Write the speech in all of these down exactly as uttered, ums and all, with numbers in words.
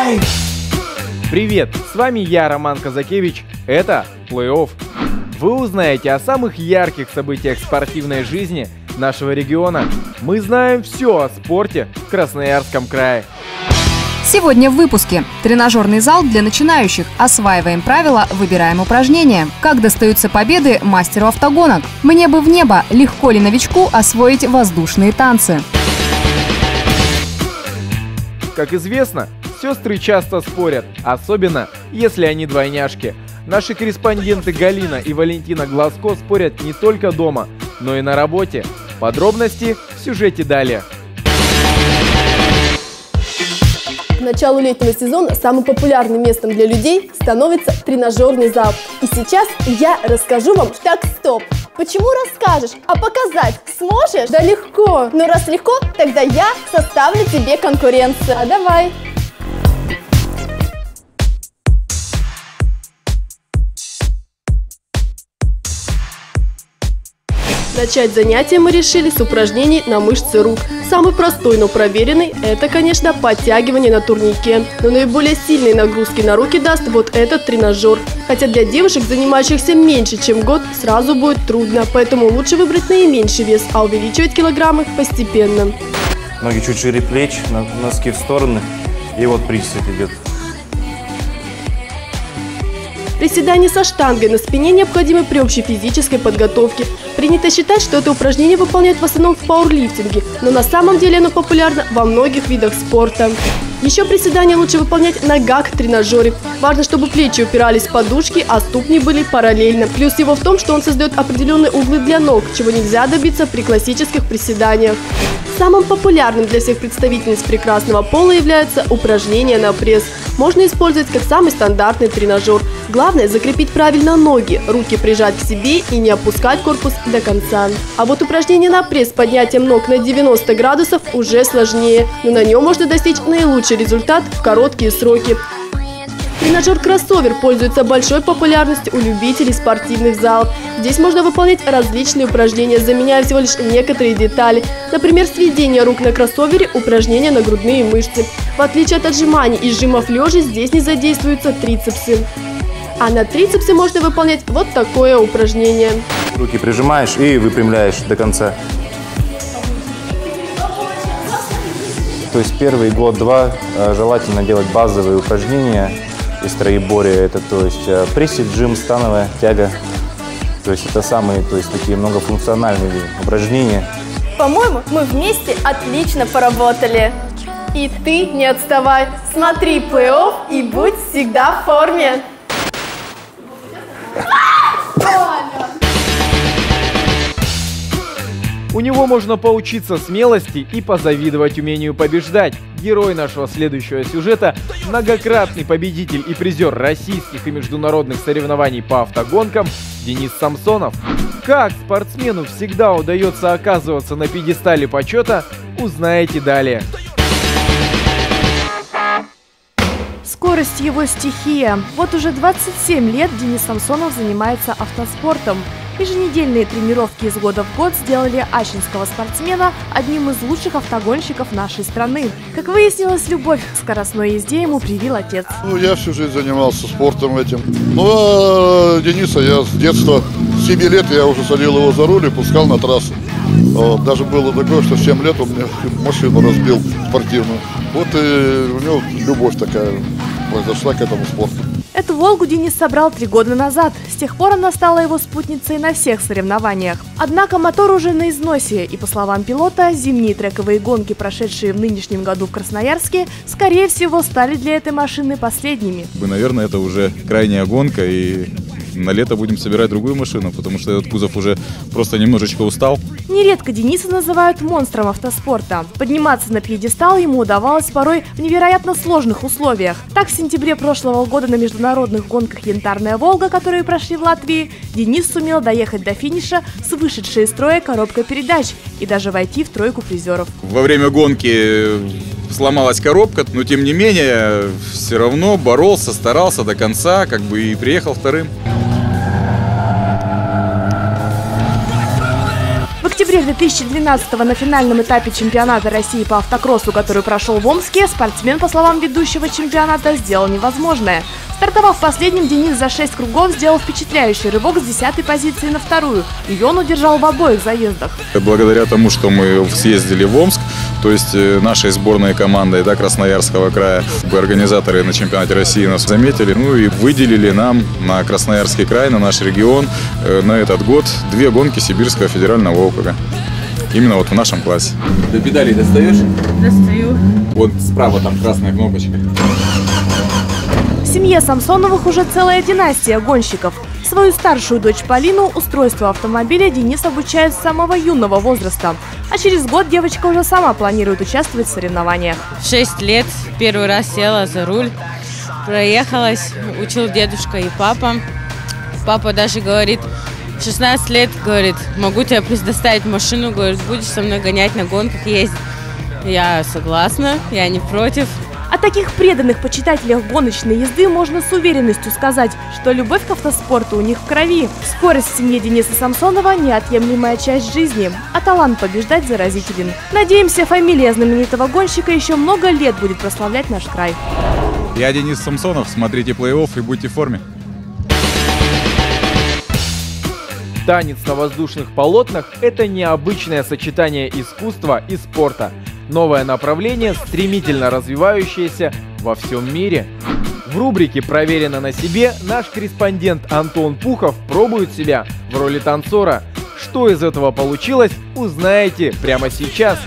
Привет, с вами я, Роман Казакевич. Это плей-офф. Вы узнаете о самых ярких событиях спортивной жизни нашего региона. Мы знаем все о спорте в Красноярском крае. Сегодня в выпуске. Тренажерный зал для начинающих. Осваиваем правила, выбираем упражнения. Как достаются победы мастеру автогонок. Мне бы в небо. Легко ли новичку освоить воздушные танцы? Как известно, сестры часто спорят, особенно если они двойняшки. Наши корреспонденты Галина и Валентина Глазко спорят не только дома, но и на работе. Подробности в сюжете далее. К началу летнего сезона самым популярным местом для людей становится тренажерный зал. И сейчас я расскажу вам шаг стоп. Почему расскажешь? А показать сможешь? Да легко. Но раз легко, тогда я составлю тебе конкуренцию. А давай. Начать занятия мы решили с упражнений на мышцы рук. Самый простой, но проверенный – это, конечно, подтягивание на турнике. Но наиболее сильные нагрузки на руки даст вот этот тренажер. Хотя для девушек, занимающихся меньше, чем год, сразу будет трудно. Поэтому лучше выбрать наименьший вес, а увеличивать килограммы постепенно. Ноги чуть шире плеч, носки в стороны, и вот присед идет. Приседания со штангой на спине необходимы при общей физической подготовке. Принято считать, что это упражнение выполняют в основном в пауэрлифтинге, но на самом деле оно популярно во многих видах спорта. Еще приседания лучше выполнять на гак-тренажере. Важно, чтобы плечи упирались в подушки, а ступни были параллельно. Плюс его в том, что он создает определенные углы для ног, чего нельзя добиться при классических приседаниях. Самым популярным для всех представительниц прекрасного пола являются упражнения на пресс. Можно использовать как самый стандартный тренажер. Главное закрепить правильно ноги, руки прижать к себе и не опускать корпус до конца. А вот упражнение на пресс с поднятием ног на девяносто градусов уже сложнее, но на нем можно достичь наилучший результат в короткие сроки. Тренажер кроссовер пользуется большой популярностью у любителей спортивных залов. Здесь можно выполнять различные упражнения, заменяя всего лишь некоторые детали. Например, сведение рук на кроссовере – упражнения на грудные мышцы. В отличие от отжиманий и жимов лежа, здесь не задействуются трицепсы. А на трицепсе можно выполнять вот такое упражнение. Руки прижимаешь и выпрямляешь до конца. То есть первый год-два желательно делать базовые упражнения из троеборья. Это то есть присед, жим, становая тяга. То есть это самые то есть, такие многофункциональные упражнения. По-моему, мы вместе отлично поработали. И ты не отставай. Смотри плей-офф и будь всегда в форме. У него можно поучиться смелости и позавидовать умению побеждать. Герой нашего следующего сюжета – многократный победитель и призер российских и международных соревнований по автогонкам Денис Самсонов. Как спортсмену всегда удается оказываться на пьедестале почета, узнаете далее. Скорость его стихия. Вот уже двадцать семь лет Денис Самсонов занимается автоспортом. Еженедельные тренировки из года в год сделали ачинского спортсмена одним из лучших автогонщиков нашей страны. Как выяснилось, любовь к скоростной езде ему привил отец. Ну, я всю жизнь занимался спортом этим. Ну, а Дениса я с детства, с семи лет я уже садил его за руль и пускал на трассу. Вот, даже было такое, что в семь лет он мне машину разбил спортивную. Вот и у него любовь такая произошла к этому спорту. Эту «Волгу» Денис собрал три года назад. С тех пор она стала его спутницей на всех соревнованиях. Однако мотор уже на износе, и, по словам пилота, зимние трековые гонки, прошедшие в нынешнем году в Красноярске, скорее всего, стали для этой машины последними. Наверное, это уже крайняя гонка, и на лето будем собирать другую машину, потому что этот кузов уже просто немножечко устал. Нередко Дениса называют монстром автоспорта. Подниматься на пьедестал ему удавалось порой в невероятно сложных условиях. Так, в сентябре прошлого года на международных гонках «Янтарная Волга», которые прошли в Латвии, Денис сумел доехать до финиша с вышедшей из строя коробкой передач и даже войти в тройку призеров. Во время гонки сломалась коробка, но тем не менее все равно боролся, старался до конца, как бы и приехал вторым. В октябре две тысячи двенадцатого на финальном этапе чемпионата России по автокроссу, который прошел в Омске, спортсмен, по словам ведущего чемпионата, сделал невозможное. Стартовав последним, Денис за шесть кругов сделал впечатляющий рывок с десятой позиции на вторую. Ее он удержал в обоих заездах. Благодаря тому, что мы съездили в Омск, то есть нашей сборной командой, да, Красноярского края, организаторы на чемпионате России нас заметили, ну и выделили нам на Красноярский край, на наш регион на этот год две гонки Сибирского федерального округа. Именно вот в нашем классе. До педалей достаешь? Достаю. Вот справа там красная кнопочка. В семье Самсоновых уже целая династия гонщиков. Свою старшую дочь Полину устройству автомобиля Денис обучает с самого юного возраста. А через год девочка уже сама планирует участвовать в соревнованиях. В шесть лет первый раз села за руль, проехалась, учил дедушка и папа. Папа даже говорит, в шестнадцать лет, говорит, могу тебе предоставить машину, говорит, будешь со мной гонять на гонках, ездить. Я согласна, я не против. О таких преданных почитателях гоночной езды можно с уверенностью сказать, что любовь к автоспорту у них в крови. Скорость в семье Дениса Самсонова – неотъемлемая часть жизни, а талант побеждать заразителен. Надеемся, фамилия знаменитого гонщика еще много лет будет прославлять наш край. Я Денис Самсонов, смотрите плей-офф и будьте в форме. Танец на воздушных полотнах – это необычное сочетание искусства и спорта. Новое направление, стремительно развивающееся во всем мире. В рубрике «Проверено на себе» наш корреспондент Антон Пухов пробует себя в роли танцора. Что из этого получилось, узнаете прямо сейчас.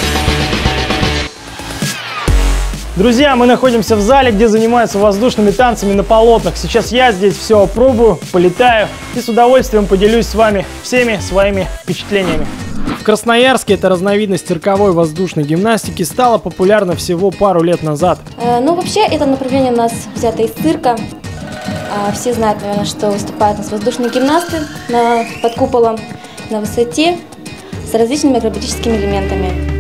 Друзья, мы находимся в зале, где занимаются воздушными танцами на полотнах. Сейчас я здесь все опробую, полетаю и с удовольствием поделюсь с вами всеми своими впечатлениями. В Красноярске эта разновидность цирковой воздушной гимнастики стала популярна всего пару лет назад. Э, ну, вообще, это направление у нас взято из цирка. Э, все знают, наверное, что выступают у нас воздушные гимнасты на, под куполом на высоте с различными акробатическими элементами.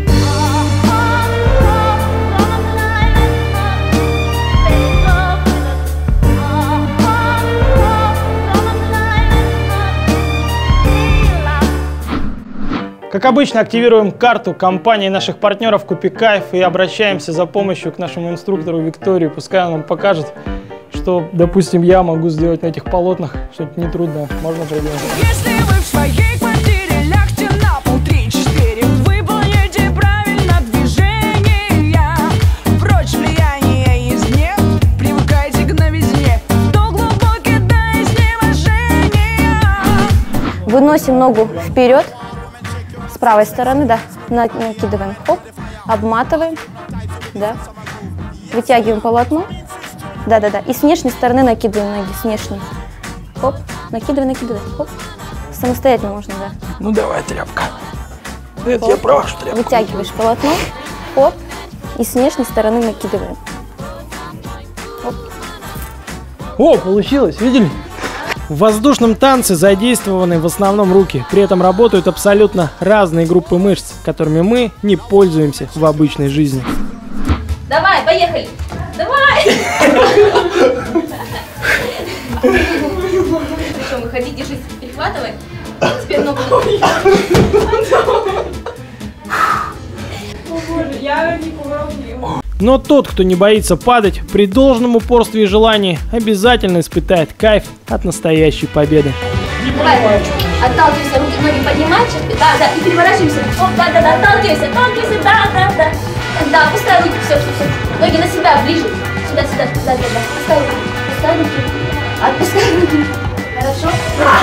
Как обычно, активируем карту компании наших партнеров Купикайф и обращаемся за помощью к нашему инструктору Виктории. Пускай он нам покажет, что, допустим, я могу сделать на этих полотнах что-то нетрудное. Можно проделать. Если вы в своей квартире, лягте на пол три-четыре, выполните правильно движения. Прочь влияние извне, привыкайте к новизне, то глубокий до изнеможения. Выносим ногу вперед. С правой стороны, да, накидываем, хоп, обматываем, да, вытягиваем полотно, да-да-да, и с внешней стороны накидываем ноги, с внешней, хоп, накидывай, накидывай, хоп, самостоятельно можно, да. Ну давай, тряпка. Это я прав, что тряпка. Вытягиваешь полотно, хоп, и с внешней стороны накидываем. Хоп. О, получилось, видели? В воздушном танце задействованы в основном руки, при этом работают абсолютно разные группы мышц, которыми мы не пользуемся в обычной жизни. Давай, поехали! Давай! Причем выходи, держись, перехватывай. Теперь ногу. О боже, я не помогу. Но тот, кто не боится падать, при должном упорстве и желании обязательно испытает кайф от настоящей победы. Давай, отталкивайся, руки, ноги поднимаешь, да, да, и переворачиваемся. Оп, да, да, да, отталкивайся, отталкивайся, да, да, да. Да, опускай руки, все, все, все. Ноги на себя, ближе. Сюда, сюда, да, да, да. Опускай руки, опускай руки. Отпускай руки. Хорошо?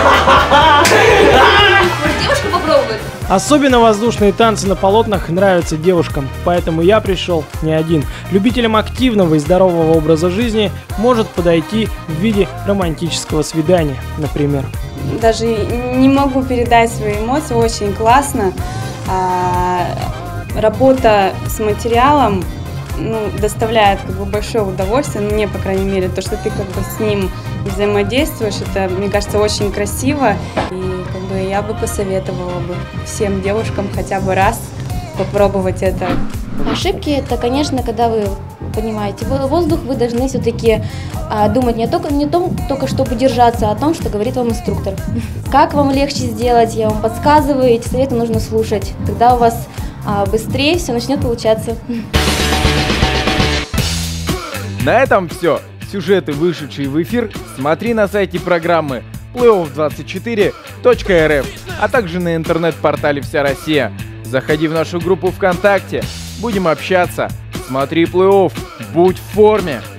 Может, девушка попробует? Особенно воздушные танцы на полотнах нравятся девушкам, поэтому я пришел не один. Любителям активного и здорового образа жизни может подойти в виде романтического свидания, например. Даже не могу передать свои эмоции, очень классно. А, работа с материалом, ну, доставляет как бы большое удовольствие, мне, по крайней мере, то, что ты как бы с ним взаимодействуешь, это, мне кажется, очень красиво, и как бы я бы посоветовала бы всем девушкам хотя бы раз попробовать это. Ошибки – это, конечно, когда вы понимаете. Вы- Воздух вы должны все-таки думать не только, не том, только чтобы держаться, а о том, что говорит вам инструктор. Как вам легче сделать, я вам подсказываю, эти советы нужно слушать. Тогда у вас а, быстрее все начнет получаться. На этом все. Сюжеты, вышедшие в эфир, смотри на сайте программы плей-офф двадцать четыре точка эр эф, а также на интернет-портале «Вся Россия». Заходи в нашу группу ВКонтакте, будем общаться. Смотри плей-офф, будь в форме.